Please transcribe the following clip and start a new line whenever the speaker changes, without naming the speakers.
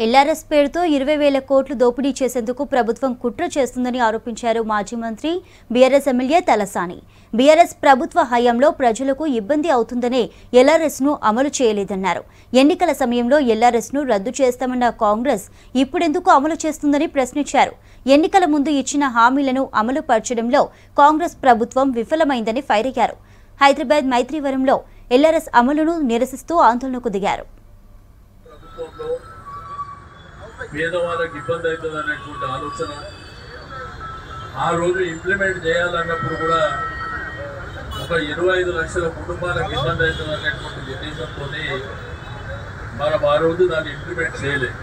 LRS పేరుతో 20,000 కోట్లు దోపిడీ చేసేందుకు ప్రభుత్వం కుట్ర చేస్తుందని ఆరోపించారు మాజీ మంత్రి బీఆర్ఎస్ ఎమ్మెల్యే తలసాని. బీఆర్ఎస్ ప్రభుత్వ హయాంలో ప్రజలకు ఇబ్బంది అవుతుందనే ఎల్ఆర్ఎస్ ను అమలు చేయలేదన్నారు. ఎన్నికల సమయంలో ఎల్ఆర్ఎస్ ను రద్దు చేస్తామన్న కాంగ్రెస్ ఇప్పుడెందుకు అమలు చేస్తుందని ప్రశ్నించారు. ఎన్నికల ముందు ఇచ్చిన హామీలను అమలు పరచడంలో కాంగ్రెస్ ప్రభుత్వం విఫలమైందని ఫైర్ అయ్యారు. హైదరాబాద్ మైత్రివరంలో ఎల్ఆర్ఎస్ అమలును నిరసిస్తూ ఆందోళనకు దిగారు.
పేదవాళ్ళకి ఇబ్బంది అవుతుంది అనేటువంటి ఆలోచన ఆ రోజు ఇంప్లిమెంట్ చేయాలన్నప్పుడు కూడా ఒక 25 లక్షల కుటుంబాలకు ఇబ్బంది అవుతుంది అనేటువంటి ఉద్దేశంతో మనం ఆ రోజు దాన్ని ఇంప్లిమెంట్ చేయలేదు.